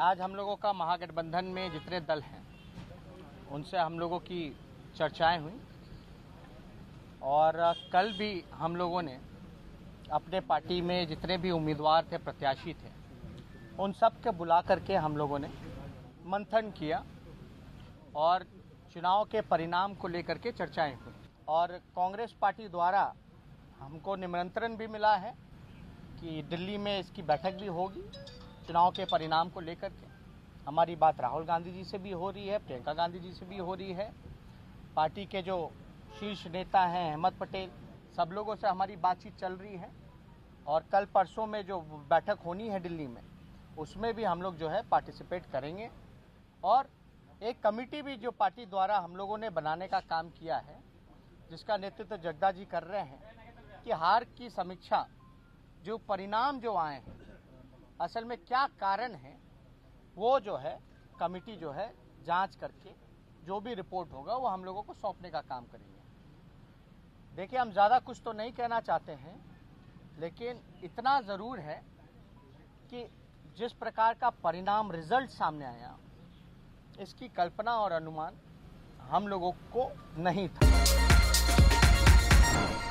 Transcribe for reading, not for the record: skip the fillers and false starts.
आज हम लोगों का महागठबंधन में जितने दल हैं उनसे हम लोगों की चर्चाएं हुई और कल भी हम लोगों ने अपने पार्टी में जितने भी उम्मीदवार थे, प्रत्याशी थे, उन सब के बुला करके हम लोगों ने मंथन किया और चुनाव के परिणाम को लेकर के चर्चाएं हुई। और कांग्रेस पार्टी द्वारा हमको निमंत्रण भी मिला है कि दिल्ली में इसकी बैठक भी होगी चुनाव के परिणाम को लेकर के। हमारी बात राहुल गांधी जी से भी हो रही है, प्रियंका गांधी जी से भी हो रही है, पार्टी के जो शीर्ष नेता हैं अहमद पटेल, सब लोगों से हमारी बातचीत चल रही है। और कल परसों में जो बैठक होनी है दिल्ली में, उसमें भी हम लोग जो है पार्टिसिपेट करेंगे। और एक कमेटी भी जो पार्टी द्वारा हम लोगों ने बनाने का काम किया है, जिसका नेतृत्व जगदा जी कर रहे हैं, कि हार की समीक्षा, जो परिणाम जो आए हैं, असल में क्या कारण है, वो जो है कमेटी जो है जांच करके जो भी रिपोर्ट होगा वो हम लोगों को सौंपने का काम करेंगे। देखिए, हम ज़्यादा कुछ तो नहीं कहना चाहते हैं, लेकिन इतना ज़रूर है कि जिस प्रकार का परिणाम रिजल्ट सामने आया, इसकी कल्पना और अनुमान हम लोगों को नहीं था।